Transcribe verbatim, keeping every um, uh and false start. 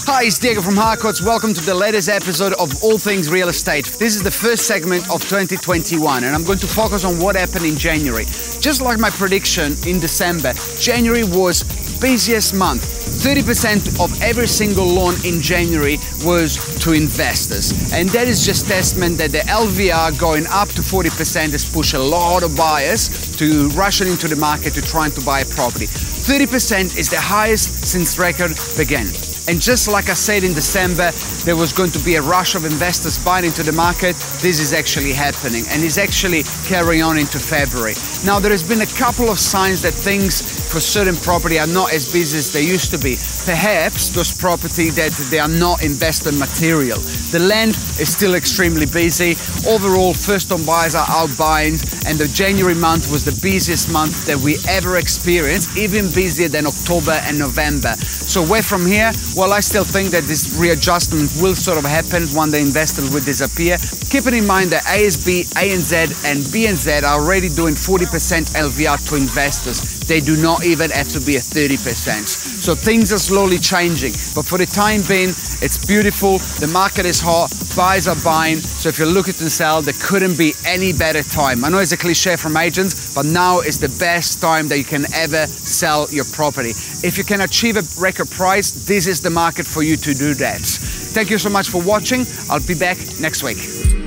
Hi, it's Diego from Harcourts. Welcome to the latest episode of All Things Real Estate. This is the first segment of twenty twenty-one, and I'm going to focus on what happened in January. Just like my prediction in December, January was busiest month. thirty percent of every single loan in January was to investors. And that is just testament that the L V R going up to forty percent has pushed a lot of buyers to rushing into the market to trying to buy a property. thirty percent is the highest since record began. And just like I said in December, there was going to be a rush of investors buying into the market. This is actually happening and is actually carrying on into February. Now, there has been a couple of signs that things for certain property are not as busy as they used to be. Perhaps those property that they are not investment material. The land is still extremely busy. Overall, first-home buyers are out buying, and the January month was the busiest month that we ever experienced, even busier than October and November. So where from here? Well, I still think that this readjustment will sort of happen when the investors will disappear. Keeping in mind that A S B, A N Z and B N Z are already doing forty percent L V R to investors. They do not even have to be a thirty percent. So things are slowly changing. But for the time being, it's beautiful. The market is hot. Buyers are buying. So if you're looking to sell, there couldn't be any better time. I know it's a cliche from agents, but now is the best time that you can ever sell your property. If you can achieve a record price, this is the market for you to do that. Thank you so much for watching. I'll be back next week.